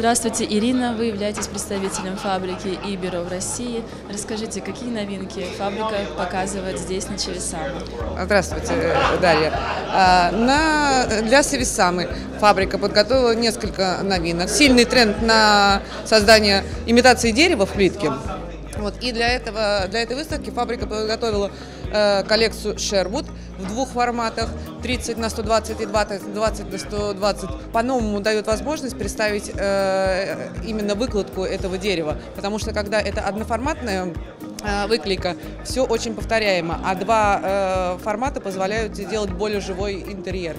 Здравствуйте, Ирина. Вы являетесь представителем фабрики Иберо в России. Расскажите, какие новинки фабрика показывает здесь, на Чивисаме? Здравствуйте, Дарья. Для Чивисамы фабрика подготовила несколько новинок. Сильный тренд на создание имитации дерева в плитке. И для этой выставки фабрика подготовила коллекцию Sherwood в двух форматах: 30 на 120 и 20 на 120. По-новому дает возможность представить именно выкладку этого дерева, потому что когда это одноформатная выклейка, все очень повторяемо, а два формата позволяют делать более живой интерьер.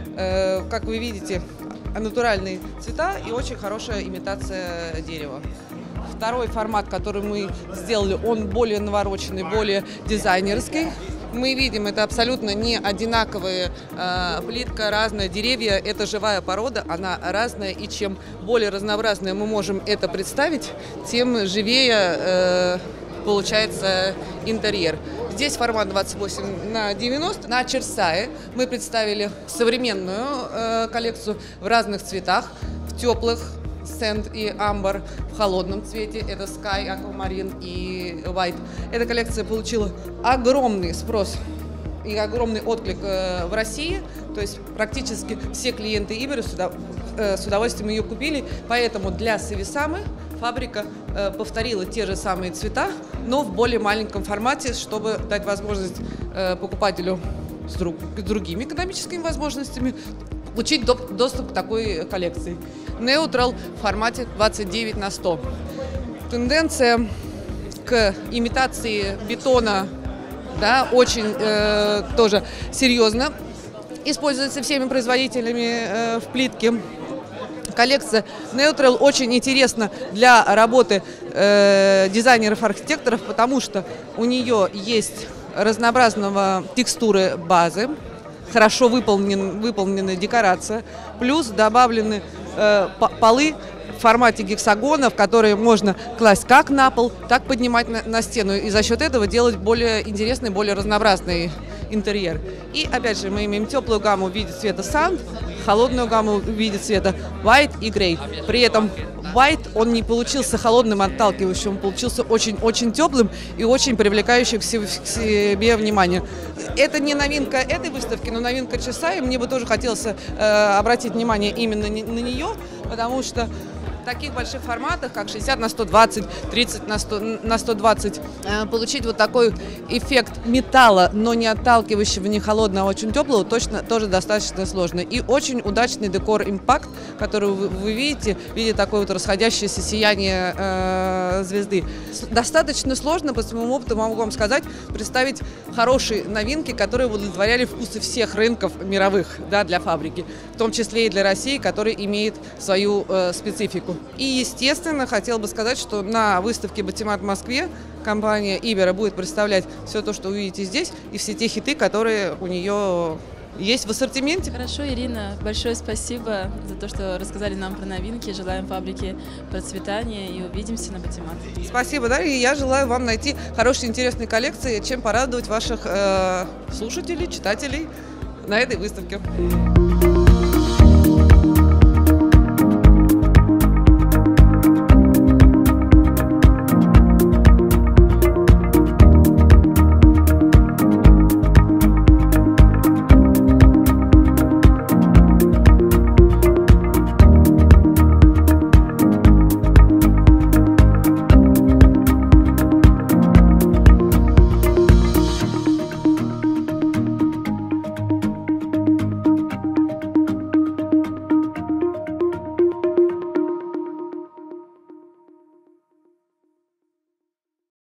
Как вы видите, натуральные цвета и очень хорошая имитация дерева. Второй формат, который мы сделали, он более навороченный, более дизайнерский. Мы видим, это абсолютно не одинаковая плитка, разные деревья, это живая порода, она разная, и чем более разнообразно мы можем это представить, тем живее получается интерьер. Здесь формат 28 на 90. На Черсае мы представили современную коллекцию в разных цветах, в теплых, Sand и Amber, в холодном цвете, это Sky, Aquamarine и White. Эта коллекция получила огромный спрос и огромный отклик в России, то есть практически все клиенты Иберо с удовольствием ее купили, поэтому для Чивисамы фабрика повторила те же самые цвета, но в более маленьком формате, чтобы дать возможность покупателю с другими экономическими возможностями получить доступ к такой коллекции. Neutral в формате 29 на 100. Тенденция к имитации бетона, да, очень тоже серьезно используется всеми производителями в плитке. Коллекция Neutral очень интересна для работы дизайнеров-архитекторов, потому что у нее есть разнообразного текстуры базы, хорошо выполнена декорация, плюс добавлены полы в формате гексагона, в которые можно класть как на пол, так поднимать на стену, и за счет этого делать более интересный, более разнообразный интерьер. И опять же мы имеем теплую гамму в виде цвета Sand, холодную гамму в виде цвета White и Grey. При этом White, он не получился холодным, отталкивающим, он получился очень-очень теплым и очень привлекающим к себе внимание. Это не новинка этой выставки, но новинка часа, и мне бы тоже хотелось обратить внимание именно на нее, потому что в таких больших форматах, как 60 на 120, 30 на 120, получить вот такой эффект металла, но не отталкивающего, не холодного, а очень теплого, точно тоже достаточно сложно. И очень удачный декор импакт, который вы видите в виде такое вот расходящееся сияние звезды. Достаточно сложно, по своему опыту могу вам сказать, представить хорошие новинки, которые удовлетворяли вкусы всех рынков мировых, да, для фабрики, в том числе и для России, которая имеет свою специфику. И, естественно, хотел бы сказать, что на выставке Батимат в Москве компания Иберо будет представлять все то, что вы видите здесь, и все те хиты, которые у нее есть в ассортименте. Хорошо, Ирина, большое спасибо за то, что рассказали нам про новинки. Желаем фабрике процветания и увидимся на Батимат. Спасибо, да, и я желаю вам найти хорошие, интересные коллекции, чем порадовать ваших слушателей, читателей на этой выставке.